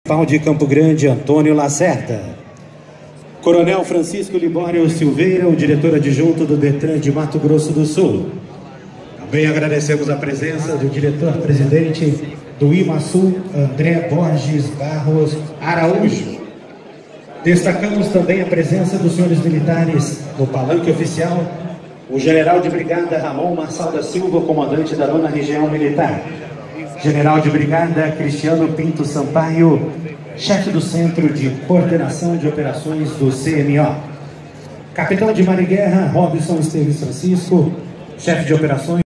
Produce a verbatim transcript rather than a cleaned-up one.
Municipal de Campo Grande, Antônio Lacerda. Coronel Francisco Libório Silveira, o diretor adjunto do Detran de Mato Grosso do Sul. Também agradecemos a presença do diretor-presidente do IMASUL, André Borges Barros Araújo. Destacamos também a presença dos senhores militares no palanque oficial, o general de brigada Ramon Marçal da Silva, comandante da nona Região Militar. General de brigada Cristiano Pinto Sampaio, chefe do Centro de Coordenação de Operações do C M O. Capitão de Mar e Guerra Robson Esteves Francisco, chefe de operações